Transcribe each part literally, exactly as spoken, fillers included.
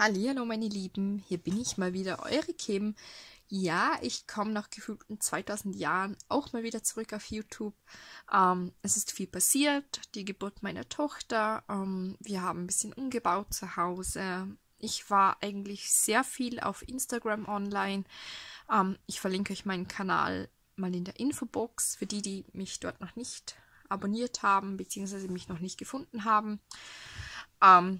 Hallihallo meine Lieben, hier bin ich mal wieder, eure Kim. Ja, ich komme nach gefühlten zweitausend Jahren auch mal wieder zurück auf YouTube. Ähm, es ist viel passiert, die Geburt meiner Tochter, ähm, wir haben ein bisschen umgebaut zu Hause. Ich war eigentlich sehr viel auf Instagram online. Ähm, ich verlinke euch meinen Kanal mal in der Infobox, für die, die mich dort noch nicht abonniert haben, beziehungsweise mich noch nicht gefunden haben. Ähm,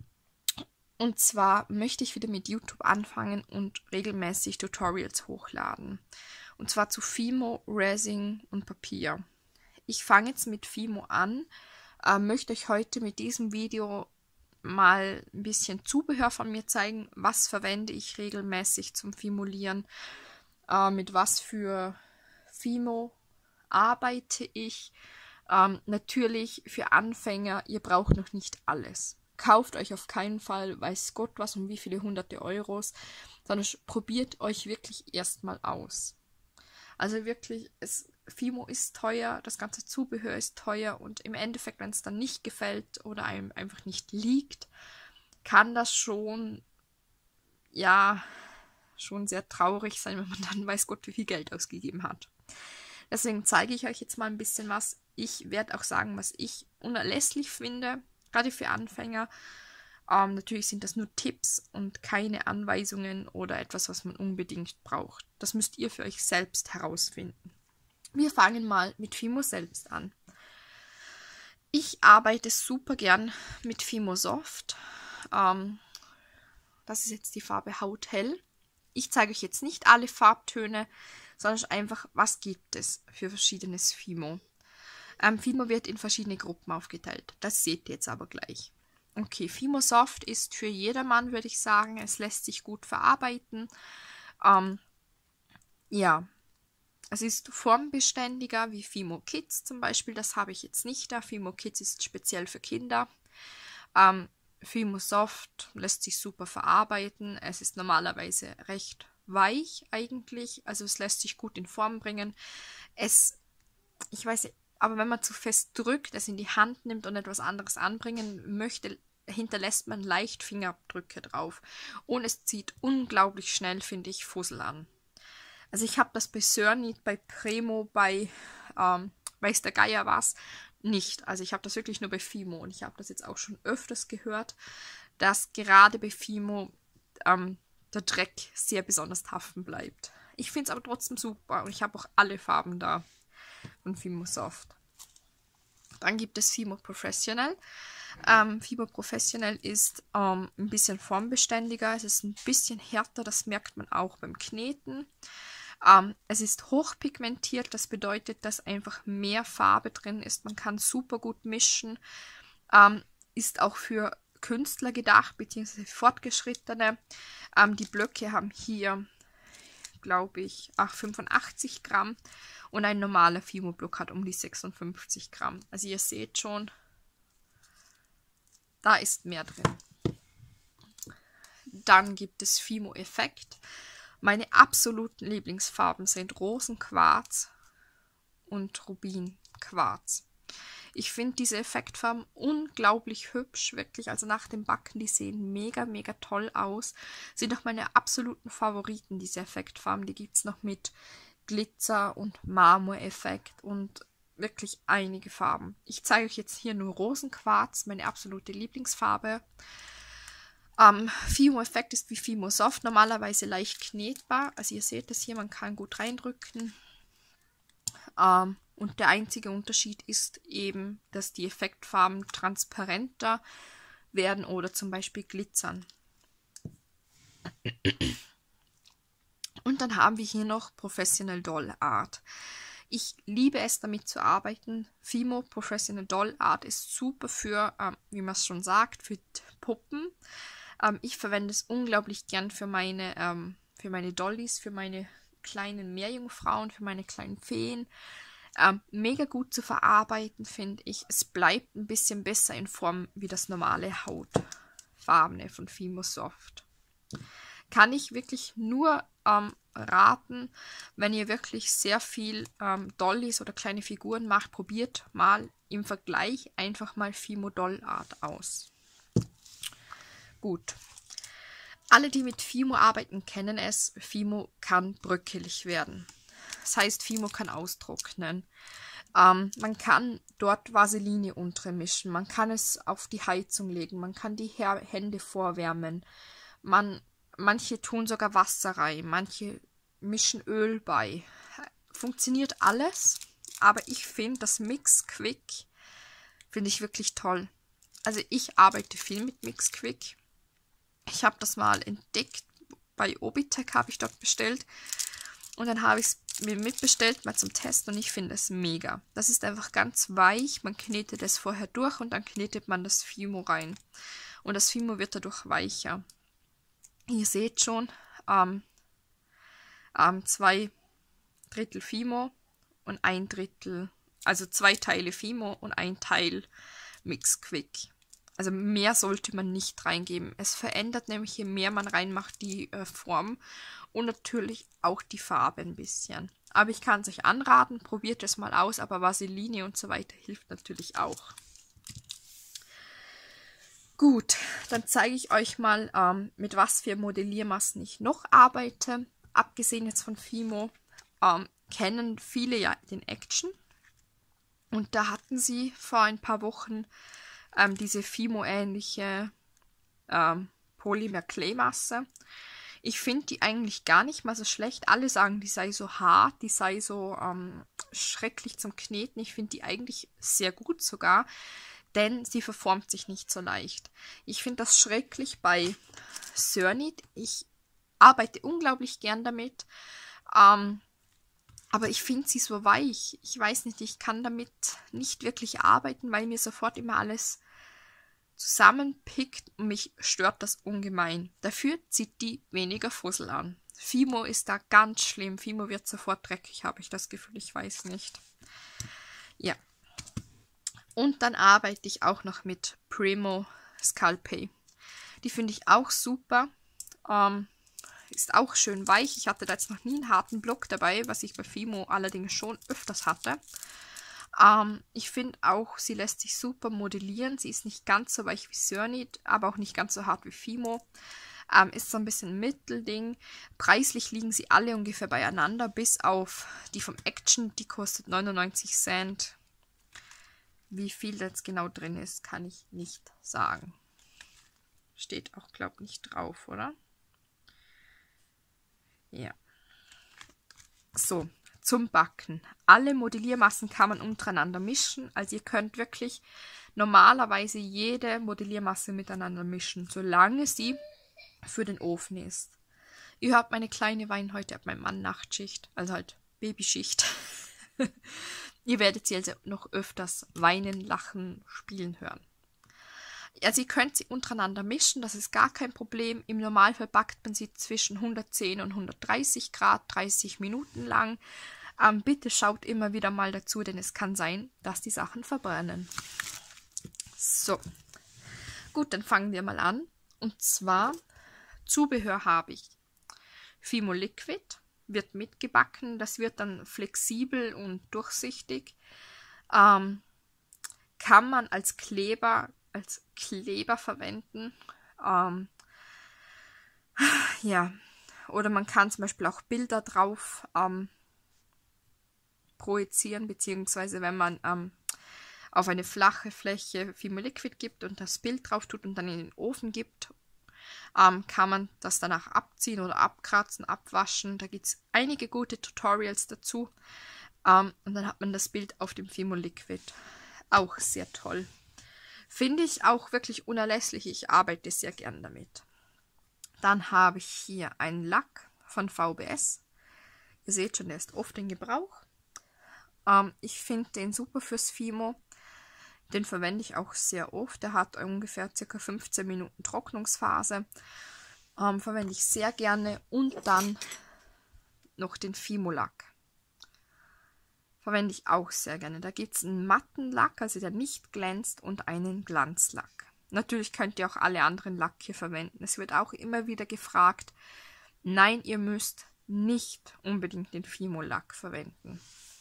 Und zwar möchte ich wieder mit YouTube anfangen und regelmäßig Tutorials hochladen. Und zwar zu Fimo, Resin und Papier. Ich fange jetzt mit Fimo an, äh, möchte euch heute mit diesem Video mal ein bisschen Zubehör von mir zeigen. Was verwende ich regelmäßig zum Fimulieren? Äh, mit was für Fimo arbeite ich? Ähm, natürlich für Anfänger, ihr braucht noch nicht alles. Kauft euch auf keinen Fall, weiß Gott was, um wie viele hunderte Euros, sondern probiert euch wirklich erstmal aus. Also wirklich, es, Fimo ist teuer, das ganze Zubehör ist teuer und im Endeffekt, wenn es dann nicht gefällt oder einem einfach nicht liegt, kann das schon, ja, schon sehr traurig sein, wenn man dann weiß Gott, wie viel Geld ausgegeben hat. Deswegen zeige ich euch jetzt mal ein bisschen was. Ich werde auch sagen, was ich unerlässlich finde, gerade für Anfänger. Ähm, natürlich sind das nur Tipps und keine Anweisungen oder etwas, was man unbedingt braucht. Das müsst ihr für euch selbst herausfinden. Wir fangen mal mit Fimo selbst an. Ich arbeite super gern mit Fimo Soft. Ähm, das ist jetzt die Farbe Hauthell. Ich zeige euch jetzt nicht alle Farbtöne, sondern einfach, was gibt es für verschiedenes Fimo. Ähm, Fimo wird in verschiedene Gruppen aufgeteilt. Das seht ihr jetzt aber gleich. Okay, Fimo Soft ist für jedermann, würde ich sagen. Es lässt sich gut verarbeiten. Ähm, ja, es ist formbeständiger wie Fimo Kids zum Beispiel. Das habe ich jetzt nicht da. Fimo Kids ist speziell für Kinder. Ähm, Fimo Soft lässt sich super verarbeiten. Es ist normalerweise recht weich eigentlich. Also es lässt sich gut in Form bringen. Es, ich weiß nicht, aber wenn man zu fest drückt, es in die Hand nimmt und etwas anderes anbringen möchte, hinterlässt man leicht Fingerabdrücke drauf. Und es zieht unglaublich schnell, finde ich, Fussel an. Also ich habe das bei Cernit, bei Premo, bei ähm, weiß der Geier was, nicht. Also ich habe das wirklich nur bei Fimo und ich habe das jetzt auch schon öfters gehört, dass gerade bei Fimo ähm, der Dreck sehr besonders haften bleibt. Ich finde es aber trotzdem super und ich habe auch alle Farben da von Fimo Soft. Dann gibt es Fimo Professional. Ähm, Fimo Professional ist ähm, ein bisschen formbeständiger, es ist ein bisschen härter, das merkt man auch beim Kneten. Ähm, es ist hochpigmentiert, das bedeutet, dass einfach mehr Farbe drin ist. Man kann super gut mischen, ähm, ist auch für Künstler gedacht, beziehungsweise Fortgeschrittene. Ähm, die Blöcke haben hier, glaube ich, fünfundachtzig Gramm und ein normaler Fimo-Block hat um die sechsundfünfzig Gramm. Also ihr seht schon, da ist mehr drin. Dann gibt es Fimo Effekt. Meine absoluten Lieblingsfarben sind Rosenquarz und Rubinquarz. Ich finde diese Effektfarben unglaublich hübsch, wirklich. Also nach dem Backen, die sehen mega, mega toll aus. Sind auch meine absoluten Favoriten, diese Effektfarben. Die gibt es noch mit Glitzer und Marmoreffekt und wirklich einige Farben. Ich zeige euch jetzt hier nur Rosenquarz, meine absolute Lieblingsfarbe. Ähm, Fimo Effekt ist wie Fimo Soft, normalerweise leicht knetbar. Also ihr seht das hier, man kann gut reindrücken. Ähm, und der einzige Unterschied ist eben, dass die Effektfarben transparenter werden oder zum Beispiel glitzern. Und dann haben wir hier noch Professional Doll Art. Ich liebe es, damit zu arbeiten. Fimo Professional Doll Art ist super für, ähm, wie man es schon sagt, für Puppen. Ähm, ich verwende es unglaublich gern für meine, ähm, für meine Dollys, für meine kleinen Meerjungfrauen, für meine kleinen Feen. Ähm, mega gut zu verarbeiten, finde ich. Es bleibt ein bisschen besser in Form wie das normale Hautfarbene von Fimo Soft. Kann ich wirklich nur ähm, raten, wenn ihr wirklich sehr viel ähm, Dollys oder kleine Figuren macht, probiert mal im Vergleich einfach mal Fimo Doll Art aus. Gut. Alle, die mit Fimo arbeiten, kennen es. Fimo kann bröckelig werden. Das heißt, Fimo kann austrocknen. Ähm, man kann dort Vaseline untermischen. Man kann es auf die Heizung legen. Man kann die Her Hände vorwärmen. Man, manche tun sogar Wasser rein. Manche mischen Öl bei. Funktioniert alles. Aber ich finde das Mix Quick finde ich wirklich toll. Also ich arbeite viel mit Mix Quick. Ich habe das mal entdeckt. Bei Obitech habe ich dort bestellt. Und dann habe ich es mir mitbestellt, mal zum Testen. Und ich finde es mega. Das ist einfach ganz weich. Man knetet es vorher durch und dann knetet man das Fimo rein. Und das Fimo wird dadurch weicher. Ihr seht schon, ähm, ähm, zwei Drittel Fimo und ein Drittel, also zwei Teile Fimo und ein Teil Mix Quick. Also mehr sollte man nicht reingeben. Es verändert nämlich, je mehr man reinmacht, die äh, Form und natürlich auch die Farbe ein bisschen. Aber ich kann es euch anraten, probiert es mal aus, aber Vaseline und so weiter hilft natürlich auch. Gut, dann zeige ich euch mal, ähm, mit was für Modelliermassen ich noch arbeite. Abgesehen jetzt von Fimo, ähm, kennen viele ja den Action. Und da hatten sie vor ein paar Wochen ähm, diese Fimo-ähnliche ähm, Polymer-Clay-Masse. Ich finde die eigentlich gar nicht mal so schlecht. Alle sagen, die sei so hart, die sei so ähm, schrecklich zum Kneten. Ich finde die eigentlich sehr gut sogar, denn sie verformt sich nicht so leicht. Ich finde das schrecklich bei Cernit. Ich arbeite unglaublich gern damit. Ähm, aber ich finde sie so weich. Ich weiß nicht, ich kann damit nicht wirklich arbeiten, weil mir sofort immer alles zusammenpickt und mich stört das ungemein. Dafür zieht die weniger Fussel an. Fimo ist da ganz schlimm. Fimo wird sofort dreckig, habe ich das Gefühl. Ich weiß nicht. Ja. Und dann arbeite ich auch noch mit Premo Sculpey. Die finde ich auch super. Ähm, ist auch schön weich. Ich hatte da jetzt noch nie einen harten Block dabei, was ich bei Fimo allerdings schon öfters hatte. Ähm, ich finde auch, sie lässt sich super modellieren. Sie ist nicht ganz so weich wie Cernit, aber auch nicht ganz so hart wie Fimo. Ähm, ist so ein bisschen ein Mittelding. Preislich liegen sie alle ungefähr beieinander, bis auf die vom Action, die kostet neunundneunzig Cent. Wie viel da jetzt genau drin ist, kann ich nicht sagen. Steht auch, glaube ich, nicht drauf, oder? Ja. So, zum Backen. Alle Modelliermassen kann man untereinander mischen. Also ihr könnt wirklich normalerweise jede Modelliermasse miteinander mischen, solange sie für den Ofen ist. Ihr hört meine kleine Wein heute ab meinem Mann Nachtschicht, also halt Babyschicht. Ihr werdet sie also noch öfters weinen, lachen, spielen hören. Also ihr könnt sie untereinander mischen, das ist gar kein Problem. Im Normalfall backt man sie zwischen hundertzehn und hundertdreißig Grad, dreißig Minuten lang. Ähm, bitte schaut immer wieder mal dazu, denn es kann sein, dass die Sachen verbrennen. So, gut, dann fangen wir mal an. Und zwar, Zubehör habe ich Fimo Liquid, wird mitgebacken. Das wird dann flexibel und durchsichtig. Ähm, kann man als Kleber als Kleber verwenden. Ähm, ja, oder man kann zum Beispiel auch Bilder drauf ähm, projizieren, beziehungsweise wenn man ähm, auf eine flache Fläche Fimo Liquid gibt und das Bild drauf tut und dann in den Ofen gibt, ähm, kann man das danach abziehen oder abkratzen, abwaschen. Da gibt es einige gute Tutorials dazu. Ähm, und dann hat man das Bild auf dem Fimo Liquid. Auch sehr toll. Finde ich auch wirklich unerlässlich. Ich arbeite sehr gern damit. Dann habe ich hier einen Lack von V B S. Ihr seht schon, der ist oft in Gebrauch. Ähm, ich finde den super fürs Fimo. Den verwende ich auch sehr oft. Der hat ungefähr ca. fünfzehn Minuten Trocknungsphase. Ähm, verwende ich sehr gerne. Und dann noch den Fimo-Lack. Verwende ich auch sehr gerne. Da gibt es einen matten Lack, also der nicht glänzt, und einen Glanzlack. Natürlich könnt ihr auch alle anderen Lack hier verwenden. Es wird auch immer wieder gefragt, nein, ihr müsst nicht unbedingt den Fimo-Lack verwenden.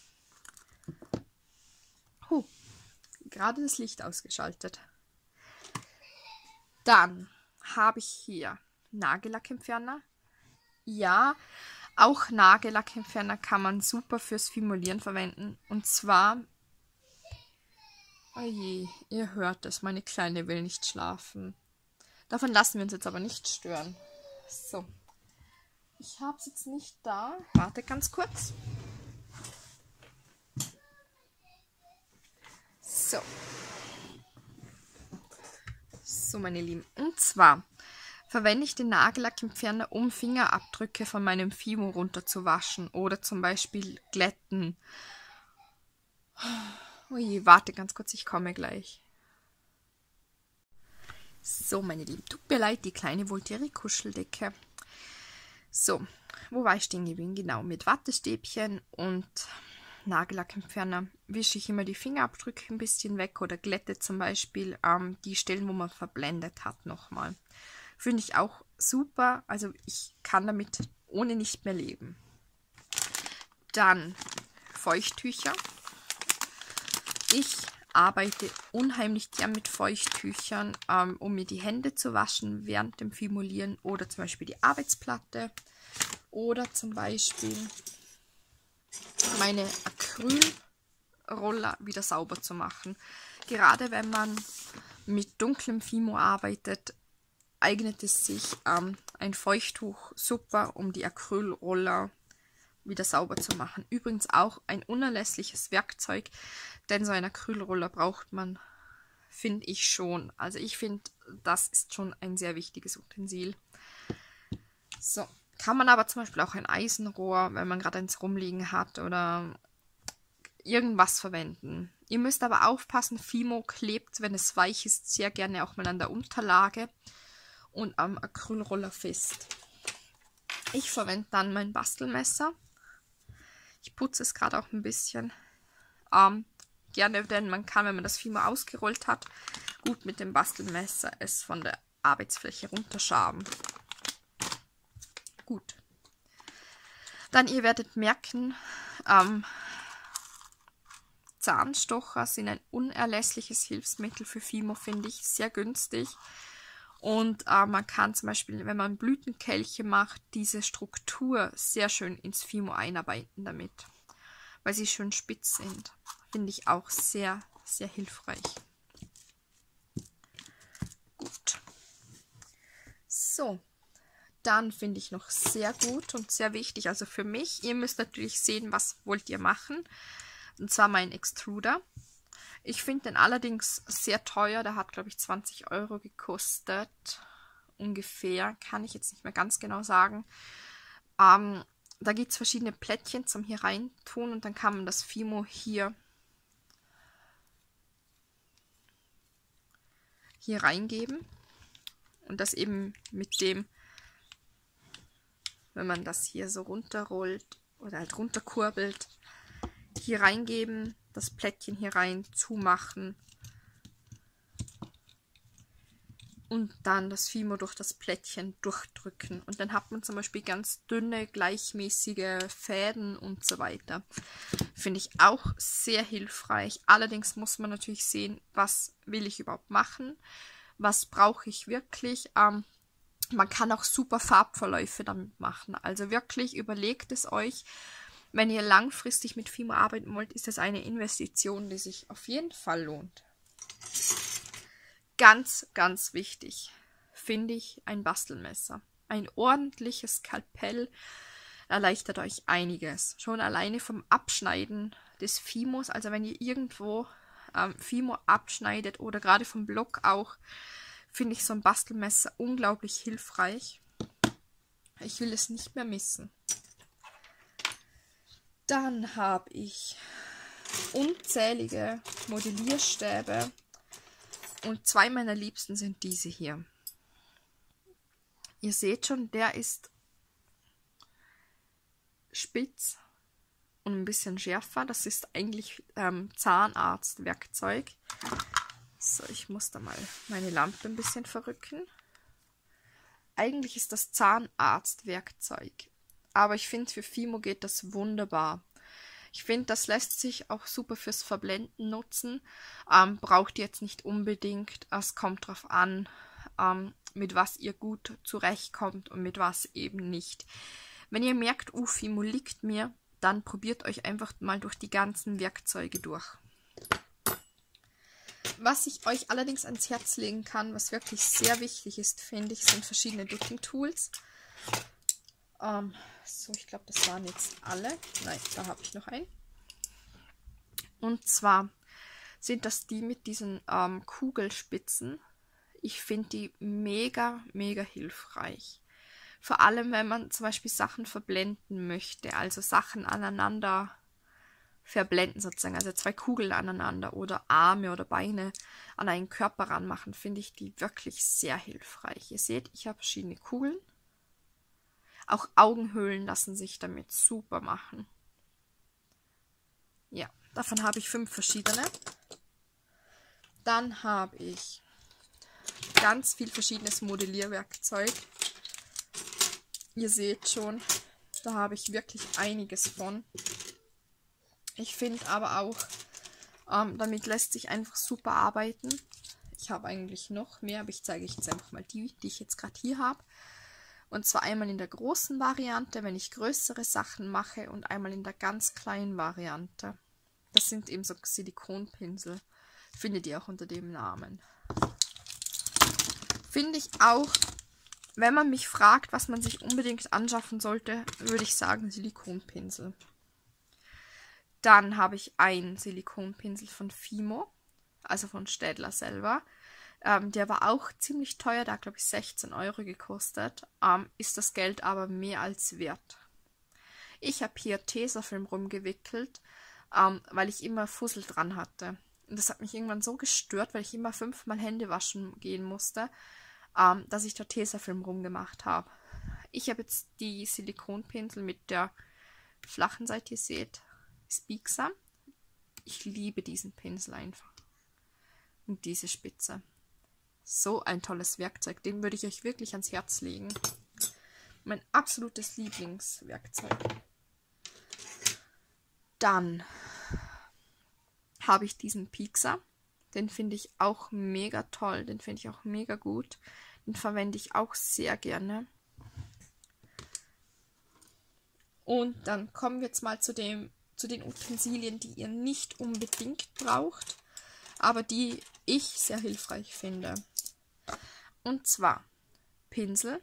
Huh, gerade das Licht ausgeschaltet. Dann habe ich hier Nagellackentferner. Ja, auch Nagellackentferner kann man super fürs Fimulieren verwenden. Und zwar, oh je, ihr hört es, meine Kleine will nicht schlafen. Davon lassen wir uns jetzt aber nicht stören. So, ich habe es jetzt nicht da. Warte ganz kurz. So. So, meine Lieben. Und zwar verwende ich den Nagellackentferner, um Fingerabdrücke von meinem Fimo runterzuwaschen oder zum Beispiel glätten. Ui, warte ganz kurz, ich komme gleich. So, meine Lieben, tut mir leid, die Kleine wollte ihre Kuscheldecke. So, wo war ich stehen geblieben? Genau, mit Wattestäbchen und Nagellackentferner wische ich immer die Fingerabdrücke ein bisschen weg oder glätte zum Beispiel ähm, die Stellen, wo man verblendet hat, nochmal. Finde ich auch super, also ich kann damit ohne nicht mehr leben. Dann Feuchttücher. Ich arbeite unheimlich gern mit Feuchttüchern, ähm, um mir die Hände zu waschen während dem Fimulieren oder zum Beispiel die Arbeitsplatte oder zum Beispiel meine Acrylroller wieder sauber zu machen. Gerade wenn man mit dunklem Fimo arbeitet, eignet es sich ähm, ein Feuchttuch super, um die Acrylroller wieder sauber zu machen. Übrigens auch ein unerlässliches Werkzeug, denn so ein Acrylroller braucht man, finde ich schon. Also ich finde, das ist schon ein sehr wichtiges Utensil. So, kann man aber zum Beispiel auch ein Eisenrohr, wenn man gerade eins rumliegen hat oder irgendwas verwenden. Ihr müsst aber aufpassen, Fimo klebt, wenn es weich ist, sehr gerne auch mal an der Unterlage und am Acrylroller fest. Ich verwende dann mein Bastelmesser. Ich putze es gerade auch ein bisschen. Ähm, gerne, denn man kann, wenn man das Fimo ausgerollt hat, gut mit dem Bastelmesser es von der Arbeitsfläche runterschaben. Gut. Dann, ihr werdet merken, ähm, Zahnstocher sind ein unerlässliches Hilfsmittel für Fimo, finde ich, sehr günstig. Und äh, man kann zum Beispiel, wenn man Blütenkelche macht, diese Struktur sehr schön ins Fimo einarbeiten damit, weil sie schön spitz sind. Finde ich auch sehr, sehr hilfreich. Gut. So, dann finde ich noch sehr gut und sehr wichtig, also für mich, ihr müsst natürlich sehen, was wollt ihr machen. Und zwar mein Extruder. Ich finde den allerdings sehr teuer. Der hat, glaube ich, zwanzig Euro gekostet. Ungefähr. Kann ich jetzt nicht mehr ganz genau sagen. Ähm, da gibt es verschiedene Plättchen zum hier rein tun. Und dann kann man das Fimo hier, hier reingeben. Und das eben mit dem, wenn man das hier so runterrollt oder halt runterkurbelt, hier reingeben, das Plättchen hier rein zumachen und dann das Fimo durch das Plättchen durchdrücken. Und dann hat man zum Beispiel ganz dünne, gleichmäßige Fäden und so weiter. Finde ich auch sehr hilfreich. Allerdings muss man natürlich sehen, was will ich überhaupt machen, was brauche ich wirklich. Ähm, man kann auch super Farbverläufe damit machen. Also wirklich überlegt es euch. Wenn ihr langfristig mit Fimo arbeiten wollt, ist das eine Investition, die sich auf jeden Fall lohnt. Ganz, ganz wichtig finde ich ein Bastelmesser. Ein ordentliches Skalpell erleichtert euch einiges. Schon alleine vom Abschneiden des Fimos, also wenn ihr irgendwo ähm, Fimo abschneidet oder gerade vom Block auch, finde ich so ein Bastelmesser unglaublich hilfreich. Ich will es nicht mehr missen. Dann habe ich unzählige Modellierstäbe und zwei meiner liebsten sind diese hier. Ihr seht schon, der ist spitz und ein bisschen schärfer. Das ist eigentlich ähm, Zahnarztwerkzeug. So, ich muss da mal meine Lampe ein bisschen verrücken. Eigentlich ist das Zahnarztwerkzeug. Aber ich finde, für Fimo geht das wunderbar. Ich finde, das lässt sich auch super fürs Verblenden nutzen. Ähm, braucht ihr jetzt nicht unbedingt. Es kommt drauf an, ähm, mit was ihr gut zurechtkommt und mit was eben nicht. Wenn ihr merkt, uh, Fimo liegt mir, dann probiert euch einfach mal durch die ganzen Werkzeuge durch. Was ich euch allerdings ans Herz legen kann, was wirklich sehr wichtig ist, finde ich, sind verschiedene Dipping Tools. Ähm, so, ich glaube, das waren jetzt alle. Nein, da habe ich noch einen. Und zwar sind das die mit diesen ähm, Kugelspitzen. Ich finde die mega, mega hilfreich. Vor allem, wenn man zum Beispiel Sachen verblenden möchte, also Sachen aneinander verblenden sozusagen, also zwei Kugeln aneinander oder Arme oder Beine an einen Körper ranmachen, finde ich die wirklich sehr hilfreich. Ihr seht, ich habe verschiedene Kugeln. Auch Augenhöhlen lassen sich damit super machen. Ja, davon habe ich fünf verschiedene. Dann habe ich ganz viel verschiedenes Modellierwerkzeug. Ihr seht schon, da habe ich wirklich einiges von. Ich finde aber auch, ähm, damit lässt sich einfach super arbeiten. Ich habe eigentlich noch mehr, aber ich zeige euch jetzt einfach mal die, die ich jetzt gerade hier habe. Und zwar einmal in der großen Variante, wenn ich größere Sachen mache, und einmal in der ganz kleinen Variante. Das sind eben so Silikonpinsel. Findet ihr auch unter dem Namen. Finde ich auch, wenn man mich fragt, was man sich unbedingt anschaffen sollte, würde ich sagen Silikonpinsel. Dann habe ich einen Silikonpinsel von Fimo, also von Staedtler selber. Ähm, der war auch ziemlich teuer, der hat glaube ich sechzehn Euro gekostet. Ähm, ist das Geld aber mehr als wert. Ich habe hier Tesafilm rumgewickelt, ähm, weil ich immer Fussel dran hatte. Und das hat mich irgendwann so gestört, weil ich immer fünfmal Hände waschen gehen musste, ähm, dass ich da Tesafilm rumgemacht habe. Ich habe jetzt die Silikonpinsel mit der flachen Seite, ihr seht, ist biegsam. Ich liebe diesen Pinsel einfach. Und diese Spitze. So ein tolles Werkzeug. Den würde ich euch wirklich ans Herz legen. Mein absolutes Lieblingswerkzeug. Dann habe ich diesen Piekser. Den finde ich auch mega toll. Den finde ich auch mega gut. Den verwende ich auch sehr gerne. Und dann kommen wir jetzt mal zu dem zu den Utensilien, die ihr nicht unbedingt braucht, aber die ich sehr hilfreich finde. Und zwar Pinsel.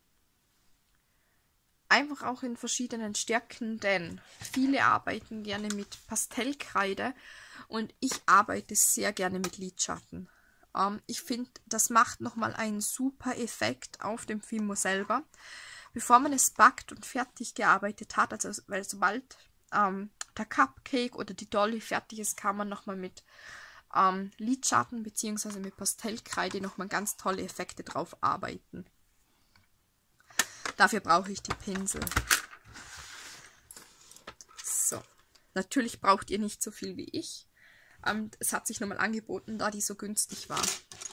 Einfach auch in verschiedenen Stärken, denn viele arbeiten gerne mit Pastellkreide und ich arbeite sehr gerne mit Lidschatten. Ähm, ich finde, das macht nochmal einen super Effekt auf dem Fimo selber. Bevor man es backt und fertig gearbeitet hat, also weil sobald ähm, der Cupcake oder die Dolly fertig ist, kann man nochmal mit ähm, Lidschatten bzw. mit Pastellkreide nochmal ganz tolle Effekte drauf arbeiten. Dafür brauche ich die Pinsel. So, natürlich braucht ihr nicht so viel wie ich. Ähm, es hat sich nochmal angeboten, da die so günstig war.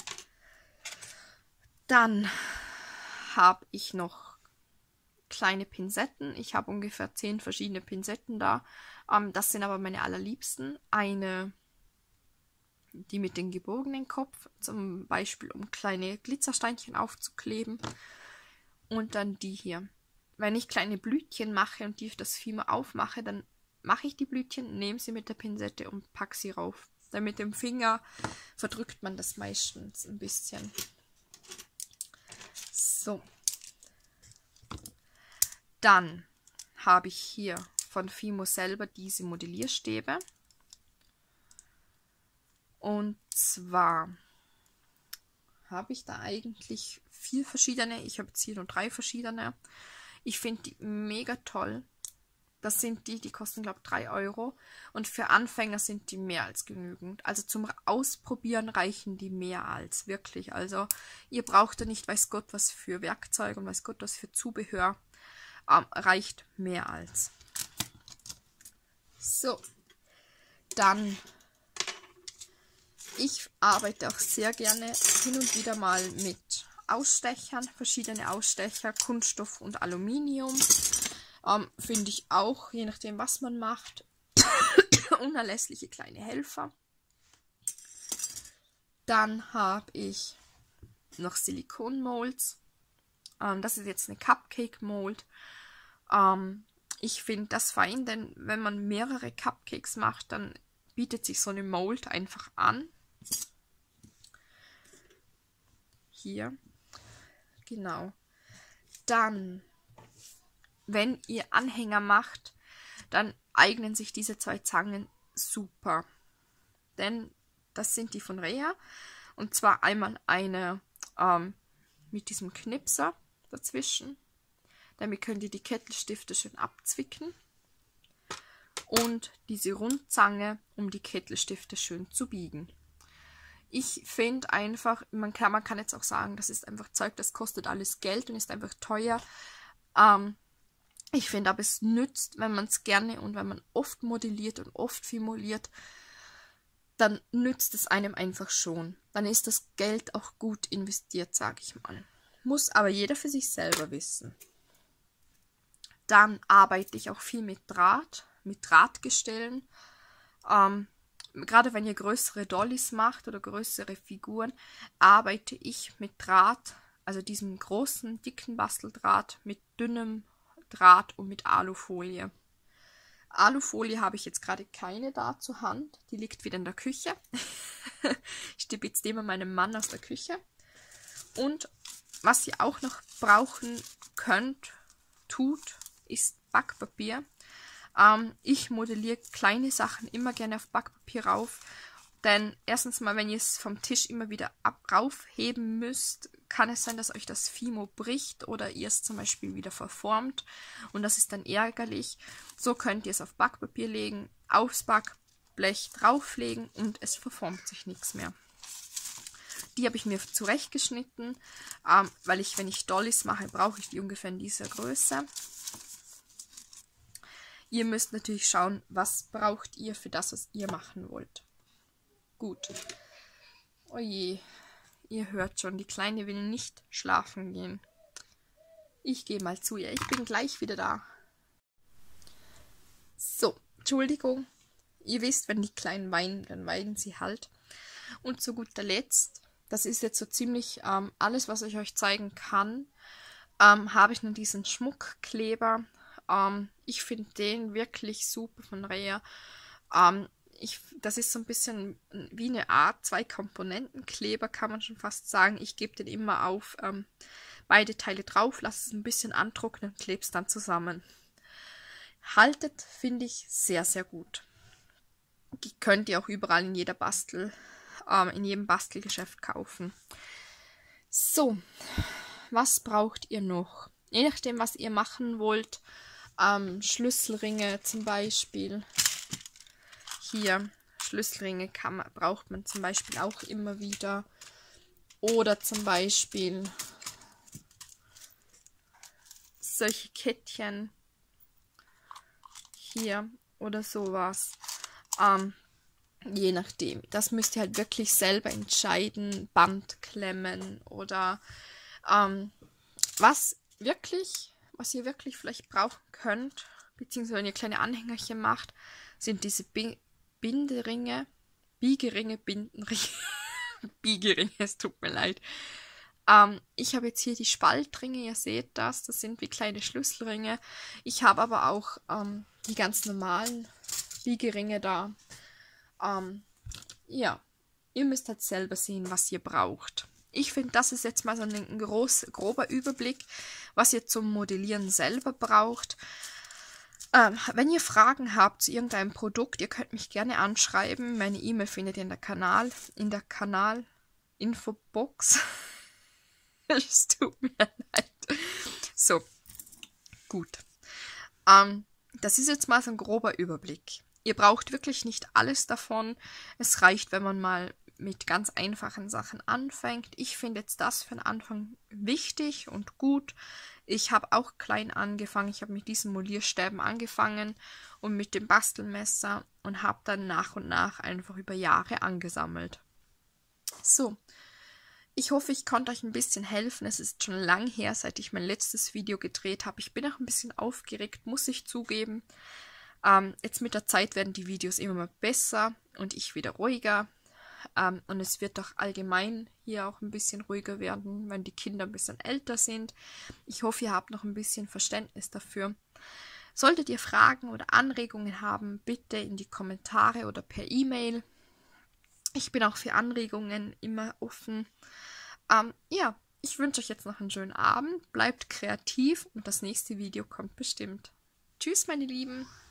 Dann habe ich noch kleine Pinsetten. Ich habe ungefähr zehn verschiedene Pinsetten da. Ähm, das sind aber meine allerliebsten. Eine, die mit dem gebogenen Kopf, zum Beispiel um kleine Glitzersteinchen aufzukleben. Und dann die hier. Wenn ich kleine Blütchen mache und die das Fimo aufmache, dann mache ich die Blütchen, nehme sie mit der Pinsette und packe sie rauf. Dann mit dem Finger verdrückt man das meistens ein bisschen. So. Dann habe ich hier von Fimo selber diese Modellierstäbe. Und zwar habe ich da eigentlich vier verschiedene. Ich habe jetzt hier nur drei verschiedene. Ich finde die mega toll. Das sind die, die kosten, glaube ich, drei Euro. Und für Anfänger sind die mehr als genügend. Also zum Ausprobieren reichen die mehr als, wirklich. Also ihr braucht da nicht weiß Gott was für Werkzeuge und weiß Gott was für Zubehör. Ähm, reicht mehr als. So, dann, ich arbeite auch sehr gerne hin und wieder mal mit Ausstechern, verschiedene Ausstecher, Kunststoff und Aluminium. Ähm, finde ich auch, je nachdem was man macht, unerlässliche kleine Helfer. Dann habe ich noch Silikon-Molds. Ähm, das ist jetzt eine Cupcake-Mold. Ähm, ich finde das fein, denn wenn man mehrere Cupcakes macht, dann bietet sich so eine Mold einfach an. Hier. Genau. Dann, wenn ihr Anhänger macht, dann eignen sich diese zwei Zangen super. Denn das sind die von Rea. Und zwar einmal eine ähm, mit diesem Knipser dazwischen. Damit könnt ihr die Kettelstifte schön abzwicken. Und diese Rundzange, um die Kettelstifte schön zu biegen. Ich finde einfach, man kann, man kann jetzt auch sagen, das ist einfach Zeug, das kostet alles Geld und ist einfach teuer. Ähm, ich finde aber, es nützt, wenn man es gerne und wenn man oft modelliert und oft simuliert, dann nützt es einem einfach schon. Dann ist das Geld auch gut investiert, sage ich mal. Muss aber jeder für sich selber wissen. Dann arbeite ich auch viel mit Draht, mit Drahtgestellen. Ähm, gerade wenn ihr größere Dollys macht oder größere Figuren, arbeite ich mit Draht, also diesem großen, dicken Basteldraht, mit dünnem Draht und mit Alufolie. Alufolie habe ich jetzt gerade keine da zur Hand, die liegt wieder in der Küche. Ich stibitze immer meinem Mann aus der Küche. Und was ihr auch noch brauchen könnt, tut, ist Backpapier. Ähm, ich modelliere kleine Sachen immer gerne auf Backpapier rauf, denn erstens mal, wenn ihr es vom Tisch immer wieder ab raufheben müsst, kann es sein, dass euch das Fimo bricht oder ihr es zum Beispiel wieder verformt und das ist dann ärgerlich. So könnt ihr es auf Backpapier legen, aufs Backblech drauflegen und es verformt sich nichts mehr. Die habe ich mir zurechtgeschnitten, ähm, weil ich, wenn ich Dollys mache, brauche ich die ungefähr in dieser Größe. Ihr müsst natürlich schauen, was braucht ihr für das, was ihr machen wollt. Gut. Oje, ihr hört schon, die Kleine will nicht schlafen gehen. Ich gehe mal zu ihr, ich bin gleich wieder da. So, Entschuldigung. Ihr wisst, wenn die Kleinen weinen, dann weinen sie halt. Und zu guter Letzt, das ist jetzt so ziemlich ähm, alles, was ich euch zeigen kann, ähm, habe ich noch diesen Schmuckkleber. Ähm, ich finde den wirklich super von Rea. Ähm, ich, das ist so ein bisschen wie eine Art Zwei-Komponenten-Kleber, kann man schon fast sagen. Ich gebe den immer auf ähm, beide Teile drauf, lasse es ein bisschen antrocknen und klebe es dann zusammen. Haltet, finde ich, sehr, sehr gut. Die könnt ihr auch überall in jeder Bastel, ähm, in jedem Bastelgeschäft kaufen. So, was braucht ihr noch? Je nachdem, was ihr machen wollt, ähm, Schlüsselringe zum Beispiel. Hier, Schlüsselringe kann man, braucht man zum Beispiel auch immer wieder. Oder zum Beispiel solche Kettchen. Hier oder sowas. Ähm, je nachdem. Das müsst ihr halt wirklich selber entscheiden. Bandklemmen oder ähm, was wirklich, was ihr wirklich vielleicht brauchen könnt, beziehungsweise wenn ihr kleine Anhängerchen macht, sind diese Bi Binderinge, Biegeringe, Bindenringe, Biegeringe, es tut mir leid. Ähm, ich habe jetzt hier die Spaltringe, ihr seht das, das sind wie kleine Schlüsselringe. Ich habe aber auch ähm, die ganz normalen Biegeringe da. Ähm, ja, ihr müsst halt selber sehen, was ihr braucht. Ich finde, das ist jetzt mal so ein groß, grober Überblick, was ihr zum Modellieren selber braucht. Ähm, wenn ihr Fragen habt zu irgendeinem Produkt, ihr könnt mich gerne anschreiben. Meine E-Mail findet ihr in der Kanal, in der Kanal-Infobox. Es tut mir leid. So, gut. Ähm, das ist jetzt mal so ein grober Überblick. Ihr braucht wirklich nicht alles davon. Es reicht, wenn man mal mit ganz einfachen Sachen anfängt. Ich finde jetzt das für den Anfang wichtig und gut. Ich habe auch klein angefangen. Ich habe mit diesen Molierstäben angefangen und mit dem Bastelmesser und habe dann nach und nach einfach über Jahre angesammelt. So, ich hoffe, ich konnte euch ein bisschen helfen. Es ist schon lang her, seit ich mein letztes Video gedreht habe. Ich bin auch ein bisschen aufgeregt, muss ich zugeben. Ähm, jetzt mit der Zeit werden die Videos immer mal besser und ich wieder ruhiger. Ähm, und es wird doch allgemein hier auch ein bisschen ruhiger werden, wenn die Kinder ein bisschen älter sind. Ich hoffe, ihr habt noch ein bisschen Verständnis dafür. Solltet ihr Fragen oder Anregungen haben, bitte in die Kommentare oder per E-Mail. Ich bin auch für Anregungen immer offen. Ähm, ja, ich wünsche euch jetzt noch einen schönen Abend. Bleibt kreativ und das nächste Video kommt bestimmt. Tschüss, meine Lieben.